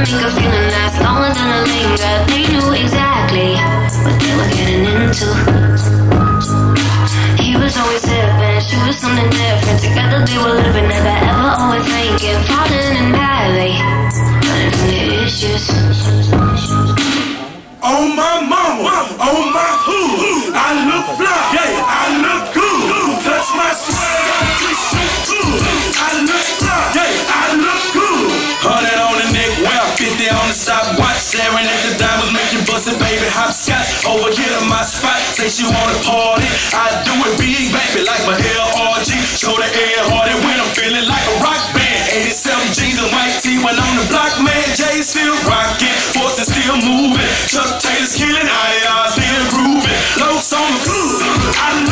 make a feeling last longer than a linger. They knew exactly what they were getting into. He was always sipping, she was something different. Together they were living, never ever overthinking. Falling in badly, running from the issues. Oh my mama, oh my who, I look fly, yeah, I look good. Touch my swag, I look fly, yeah, I look good. 100 on the neck, well, 50 on the stopwatch. Staring at the diamonds, make you bust it, baby, hopscotch. Over here to my spot, say she wanna party. I do it big, baby, like my LRG. Show the air hardy when I'm feeling like a rock band. 87 jeans and white tee when on the block, man. Jay still rocking, Force is still moving. Chuck Taylor's killing, I still grooving. Locs on the floor, I